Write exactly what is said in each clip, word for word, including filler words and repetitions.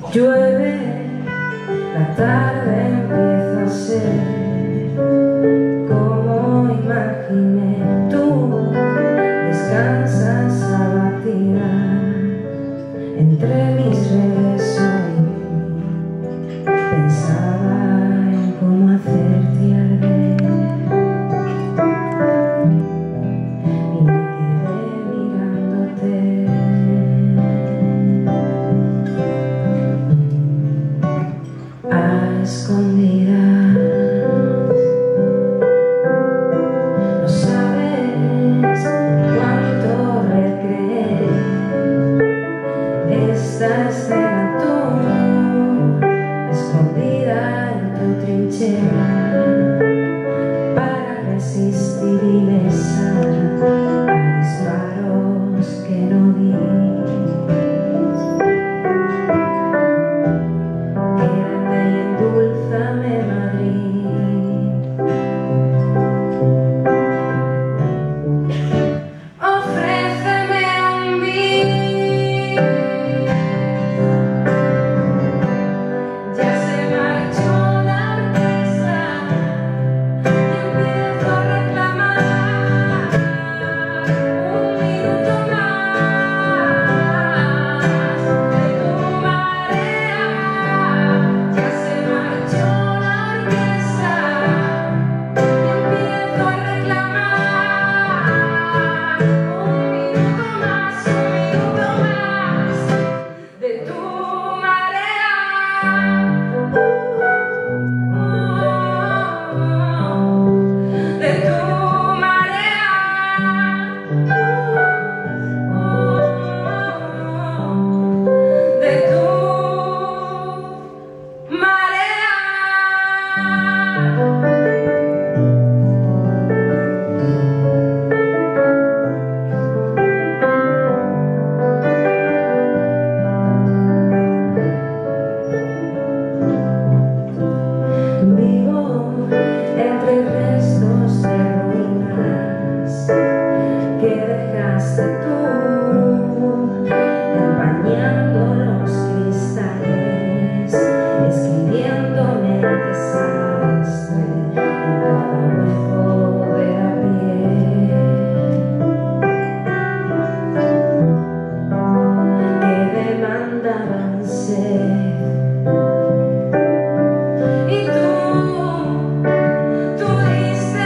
Llueve, la tarde empieza a ser como imaginé. Tú descansas abatida entre mis redes hoy. Pensaba en cómo hacerte arder y me quedé mirándote. A escondidas, no sabes cuánto recreé esta escena, tú escondida en tu trinchera para resistir ilesa a disparos que no di. Dulzame Madrid, ofréceme un beso. Ya se marchó la orquesta y empiezo a reclamar un minuto más de tu marea. Ya se marchó tú, empañando los cristales, escribiéndome el desastre en cada hueco de la piel que demandaban ser. Y tú, tú diste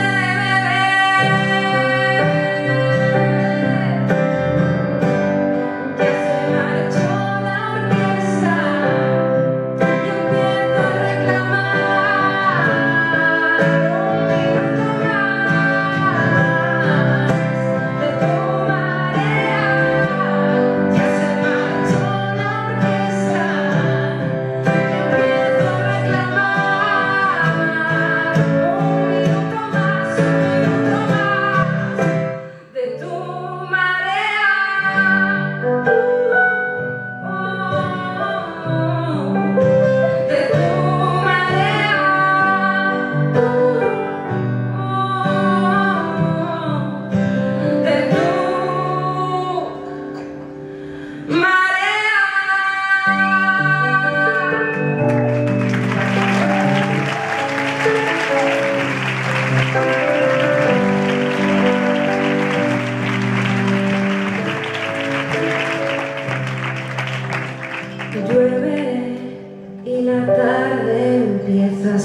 llueve y la tarde empieza a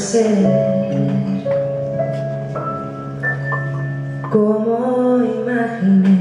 ser como imaginé.